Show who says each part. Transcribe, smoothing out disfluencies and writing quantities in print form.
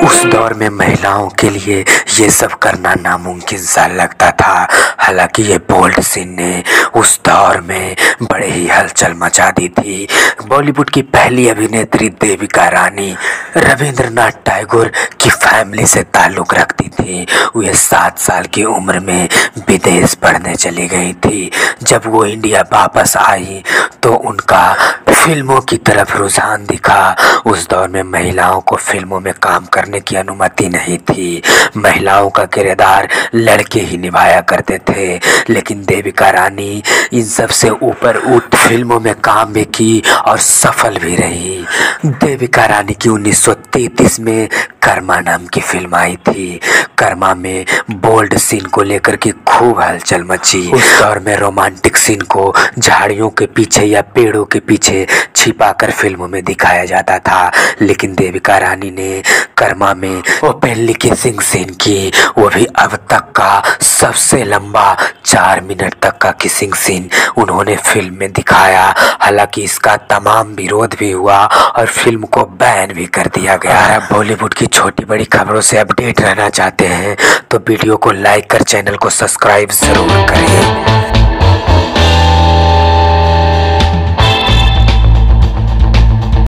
Speaker 1: उस दौर में महिलाओं के लिए ये सब करना नामुमकिन सा लगता था। हालांकि ये बोल्ड सीन ने उस दौर में बड़े ही हलचल मचा दी थी। बॉलीवुड की पहली अभिनेत्री देविका रानी रविंद्रनाथ टैगोर की फैमिली से ताल्लुक़ रखती थी। वे 7 साल की उम्र में विदेश पढ़ने चली गई थी। जब वो इंडिया वापस आई तो उनका फिल्मों की तरफ रुझान दिखा। उस दौर में महिलाओं को फिल्मों में काम करने की अनुमति नहीं थी। महिलाओं का किरदार लड़के ही निभाया करते थे। लेकिन देविका रानी इन सब से ऊपर उठ फिल्मों में काम भी की और सफल भी रही। देविका रानी की 1933 में कर्मा नाम की फिल्म आई थी। कर्मा में बोल्ड सीन को लेकर के खूब हलचल मची। उस दौर में रोमांटिक सीन को झाड़ियों के पीछे या पेड़ों के पीछे छिपाकर फिल्मों में दिखाया जाता था। लेकिन देविका रानी ने कर्मा में ओपनली किसिंग सीन की, वो भी अब तक का सबसे लंबा 4 मिनट तक का किसिंग सीन उन्होंने फिल्म में दिखाया। हालांकि इसका तमाम विरोध भी हुआ और फिल्म को बैन भी कर दिया गया। अगर आप बॉलीवुड की छोटी बड़ी खबरों से अपडेट रहना चाहते हैं तो वीडियो को लाइक कर चैनल को सब्सक्राइब जरूर करें।